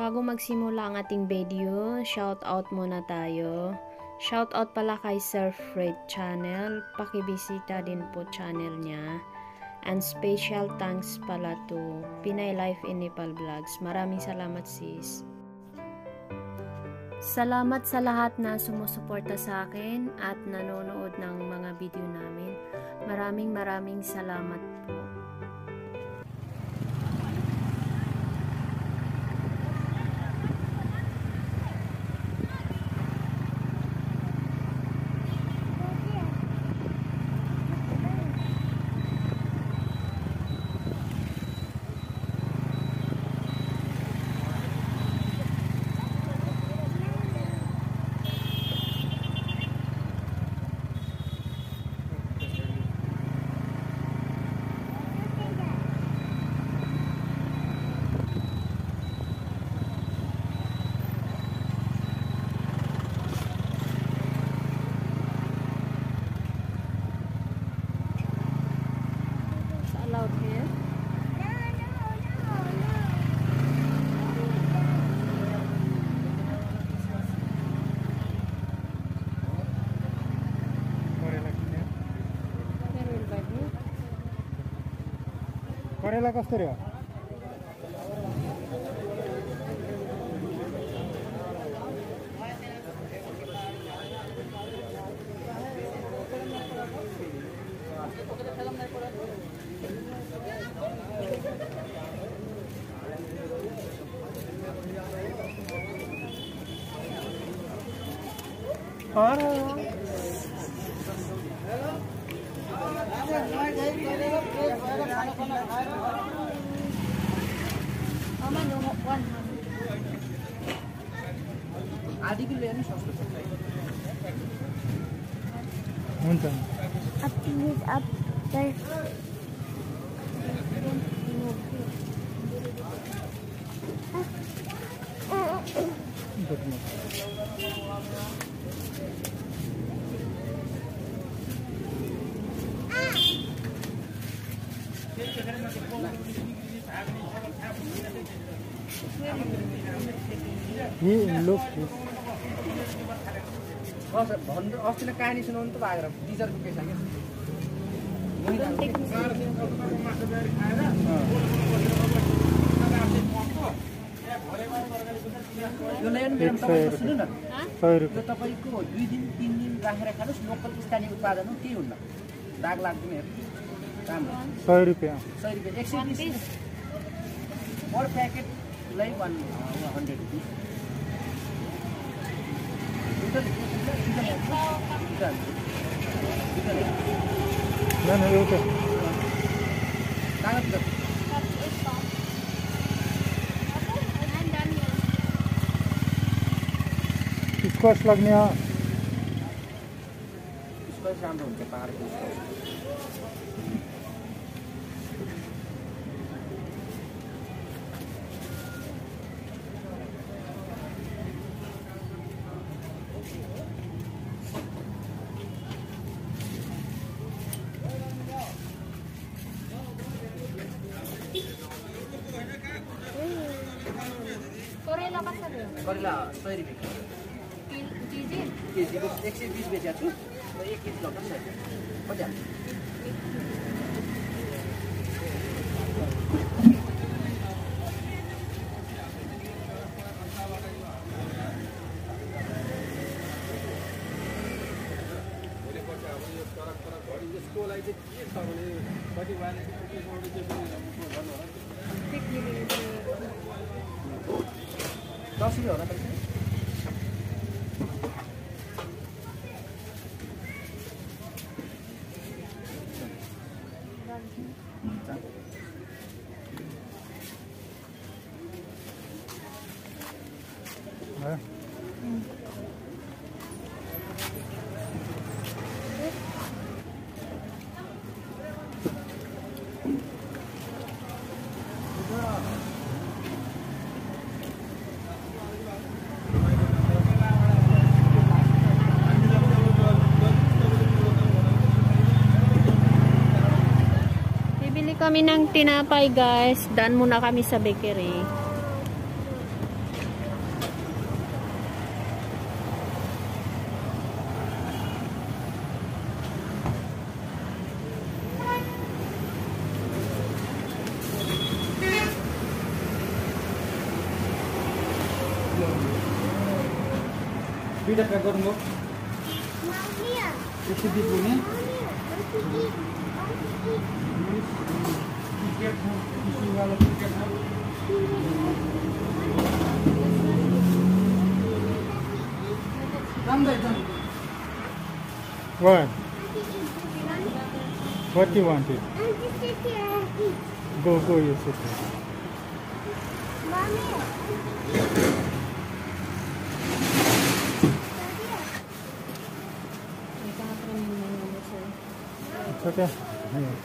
Bago magsimula ang ating video, shout out muna tayo. Shout out pala kay Sir Fred Channel. Pakibisita din po channel niya. And special thanks pala to Pinay Life in Nepal Vlogs. Maraming salamat sis. Salamat sa lahat na sumusuporta sa akin at nanonood ng mga video namin. Maraming salamat po. करेला कस्तो रे आधी भी लेनी सस्तो छ हुन्छ up please up there look अस्ति कहानी सुनाउनु त भागेर टिचरको पेसा के यो नयन मेडम तपाईको सुन्नु न 100 रुपैयाँ यो तपाईको 2 दिन 3 दिन राखेर खानुस् लोकल स्थानीय उत्पादन हो केही हुन्न दाग लाग्दैन हेर राम्रो 100 रुपैयाँ 100 रुपैयाँ 120 पर प्याकेट लाई 100 रुपैयाँ न एउटा स्क्वाश लाग्ने स्क्वाश राम्रो हुन्छ पहाडको करेला 100 रुपैयाँ केजीको 120 बेचेको छु र 1 केजी लग्छ 100 रुपैयाँ दस रुपैयाँ होला पैसा Kami ng tinapay guys. Daan muna kami sa bakery. दुईटा प्याक गर्नु हो Maunya. 120 हुने What? What do you want it? Go, you sit there. Mommy. It's okay. Yeah.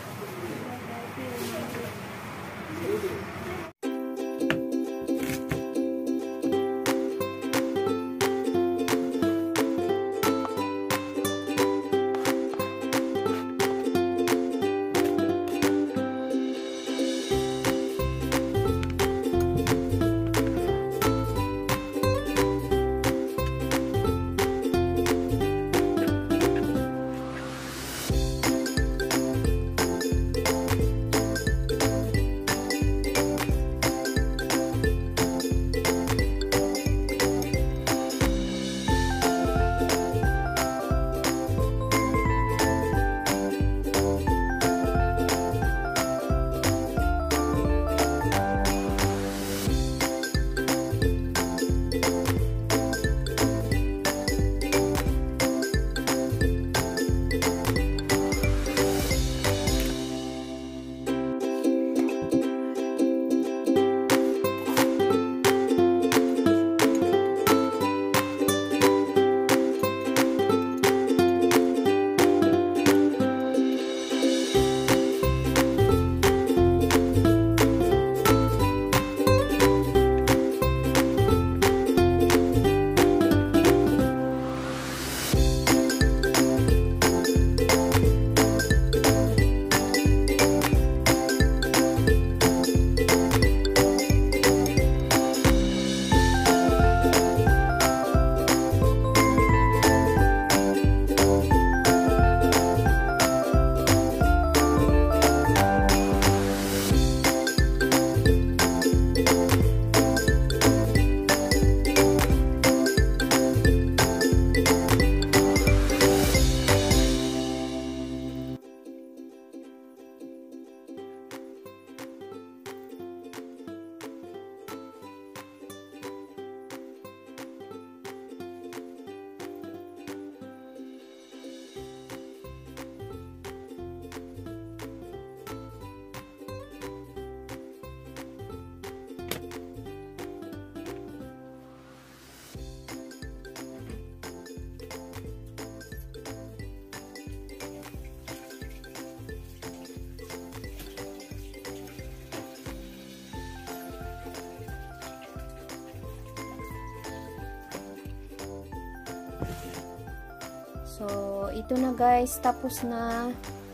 So, ito na guys, tapos na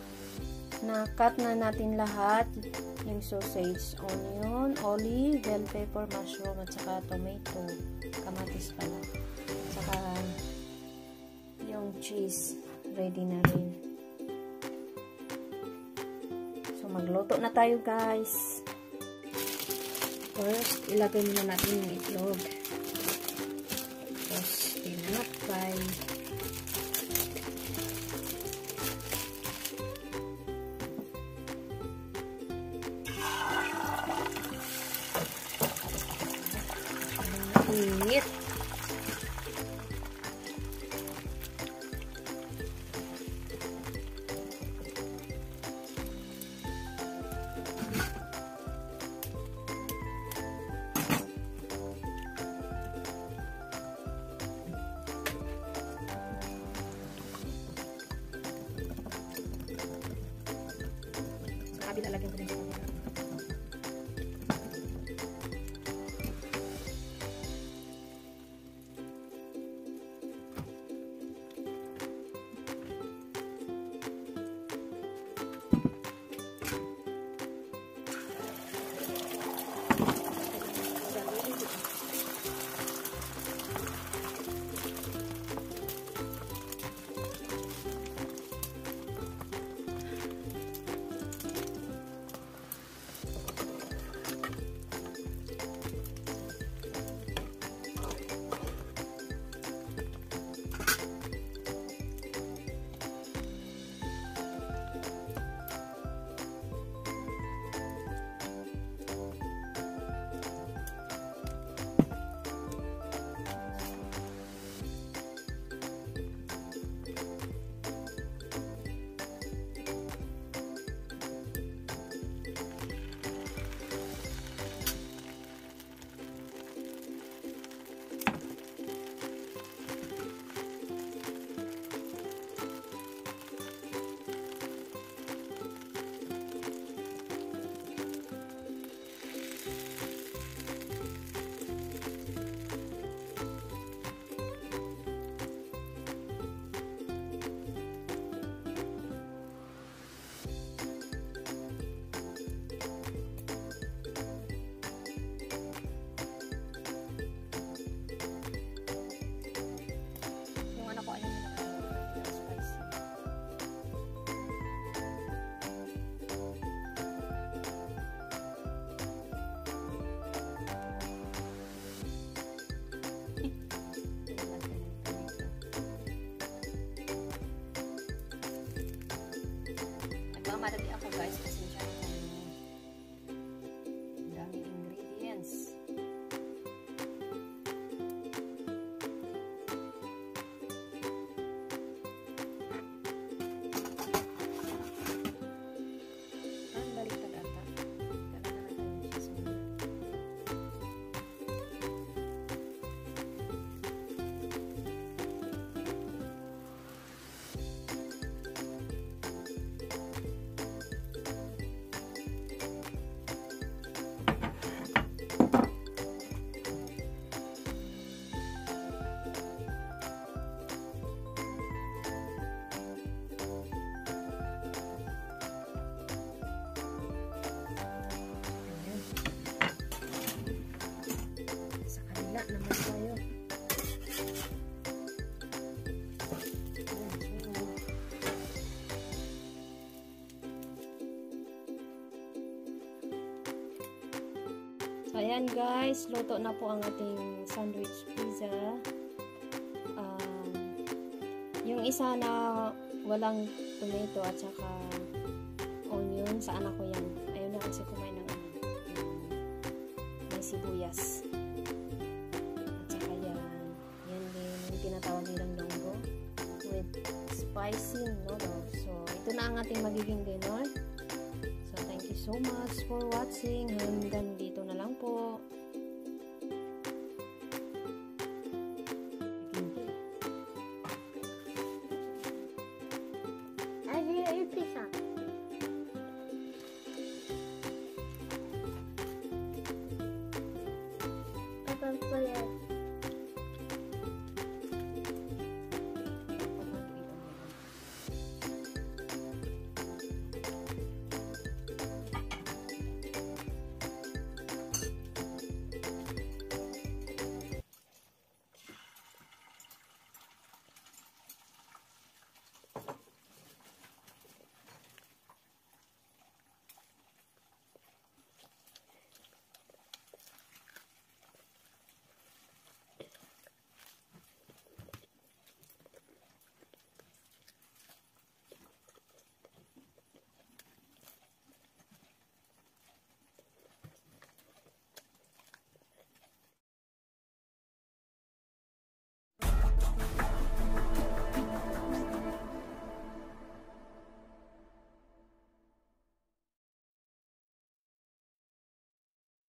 cut na natin lahat, yung sausage, onion, olive, bell pepper, mushroom, at saka tomato, kamatis pala, at saka yung cheese, ready na rin. So, magluto na tayo guys. First, ilagay muna natin yung itlog. Tapos, tinapay. Init. Sa kabila, lagyan ko din sa kabila. nagkamada di ako guys. Pasensya na kayo. Ang daming ingredients. Baliktad ata. Kailangan natin siya sa naman tayo. So, ayan guys, luto na po ang ating sandwich pizza. Yung isa na walang tomato at saka onion, sa anak ko yan. Ayun na kasi kumain ng may sibuyas. Tinatawag nilang longgo with spicy noodles. So, ito na ang ating magiging dinner. So, thank you so much for watching. Hanggang dito na lang po. I will eat pizza.